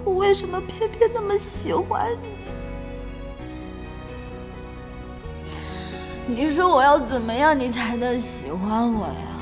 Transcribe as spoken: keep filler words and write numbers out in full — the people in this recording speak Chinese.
我为什么偏偏那么喜欢你？你说我要怎么样你才能喜欢我呀？